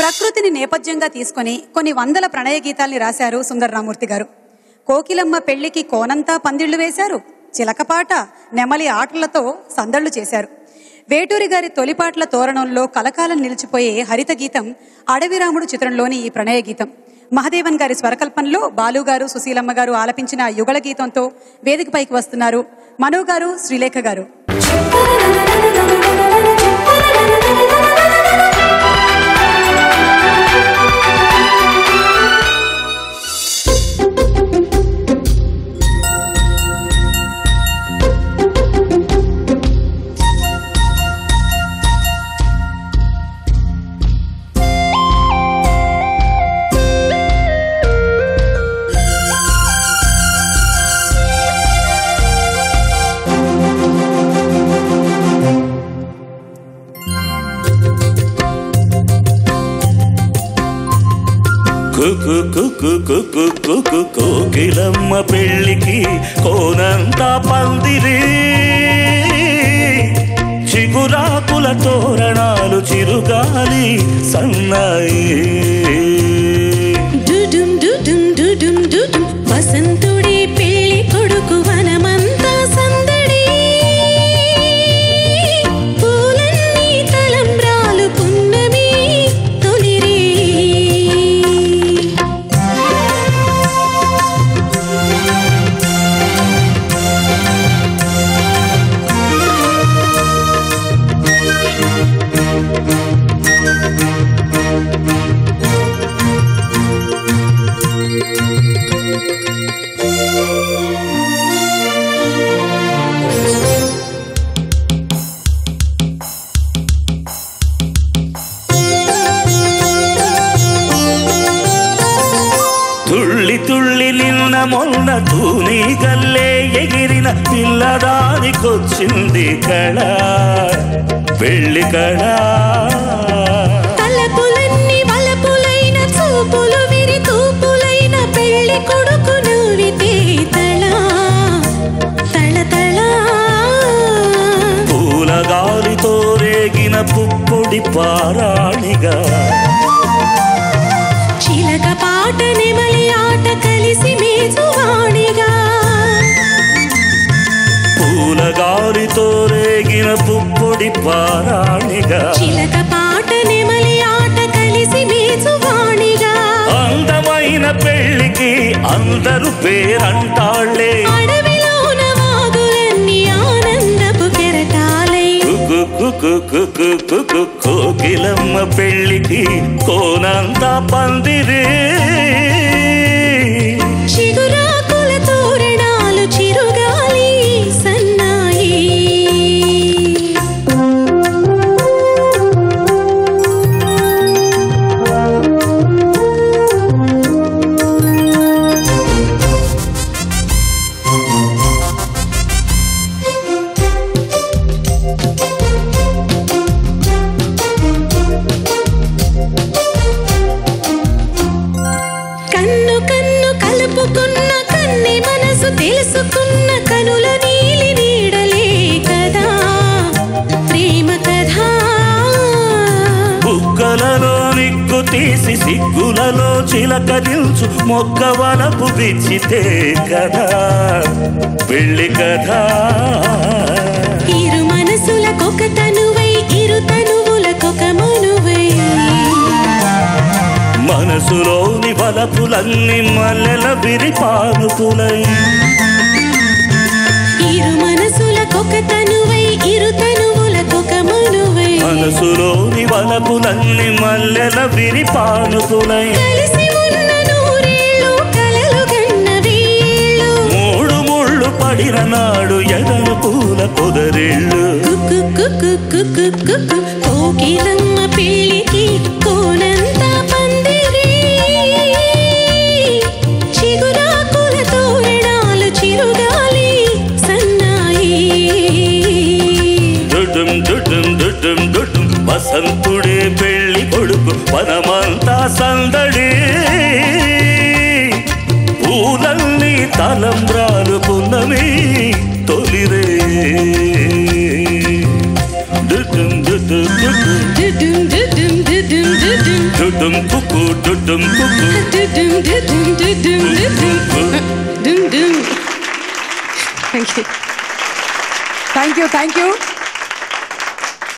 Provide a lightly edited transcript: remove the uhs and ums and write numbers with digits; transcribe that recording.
ప్రకృతిని నేపథ్యంగా తీసుకొని కొన్ని వందల ప్రణయ గీతాల్ని రాశారు సుందరరామూర్తి గారు. కోకిలమ్మ పెళ్లికి కోనంతా పందిళ్లు వేశారు. చిలకపాట నెమలి ఆటలతో సందళ్లు చేశారు. వేటూరి గారి తొలిపాట్ల తోరణంలో కలకాలం నిలిచిపోయే హరిత గీతం అడవిరాముడు చిత్రంలోని ఈ ప్రణయ గీతం. మహదేవన్ గారి స్వరకల్పనలో బాలుగారు, సుశీలమ్మ గారు ఆలపించిన యుగళ గీతంతో వేదికపైకి వస్తున్నారు మనో గారు, శ్రీలేఖ గారు. కోకిలమ్మ పెళ్లికి కోనంతా పందిరి, చిగురాకుల తోరణాలు చిరుగాలి సన్నాయి. వసంతుడి పెళ్లి కొడుకు వనమంతా సందడి, పూలన్నీ తలంబ్రాలు పున్నమి తొలిరి. తుళ్ళి తుళ్ళి నిన్న మొన్న తూని గల్లే ఎగిరిన పిల్లదానికొచ్చింది కళ, పెళ్లి కళ. తలపులన్నీ వలపులైన చూపులు విరి తూపులైన పెళ్లి కొడుకు నువ్వితే తళ తళ తళ. పూలగాలితో రేగిన పుప్పొడి పారాణిగా, చిలక పాట నెమలి ఆట కలిసి మేజువాణిగా. పూలగాలితో రేగిన పుప్పొడి పారాణిగా, చిలక పాట నెమలి ఆట కలిసి మేజువాణిగా. అందమైన పెళ్లికి అందరూ పేరంటాళ్లే, అడవిలోన వాగులన్నీ ఆనందపు కెరటాలై. కోకిలమ్మ పెళ్లికి కోనంతా పందిరి, చిగురాకుల తోరణాలు చిరుగాలి సన్నాయి. కన్ను కన్ను కలుపుకున్న కన్ని మనసు తెలుసుకున్న కనుల నీలి నీడలే కదా ప్రేమ కథ. బుగ్గలలో నిగ్గు తీసి సిగ్గులలో చిలకరించు మొక్కవలపు విచ్చితే కదా పెళ్లి కదా. ఇరు మనసులకొక తనువై ఇరు తనువులకొక మనువై, మనసులోని వలపులన్నీ మల్లెల విరిపానుపులై. ఇరు మనసులకొక తనువై ఇరు తనువులకొక మనువై, మనసులోని వలపులన్నీ మల్లెల విరిపానుపులై. కలిసి ఉన్న నూరేళ్ళు కలలు కన్న వేళ్ళు, మూడు ముళ్ళు పడిన నాడు ఎదలు పూల పొదరిళ్ళు. కోకిలమ్మ పెళ్లికి కోనంతా పందిరి, చిగురాకుల తోరణాలు చిరుగాలి సన్నాయి. డుడుం డుడుం డుడుం డుడుం వసంతుడే పెళ్లి కొడుకు వనమంతా సందడి, పూలన్నీ తలంబ్రాలు పున్నమి తొలిరే. డుడుం డుడుం డుడుం డుడుం కుకు డుడుం కుకు డుడుం డుడుం డుడుం డుడుం డుం డుం. Thank you. Thank you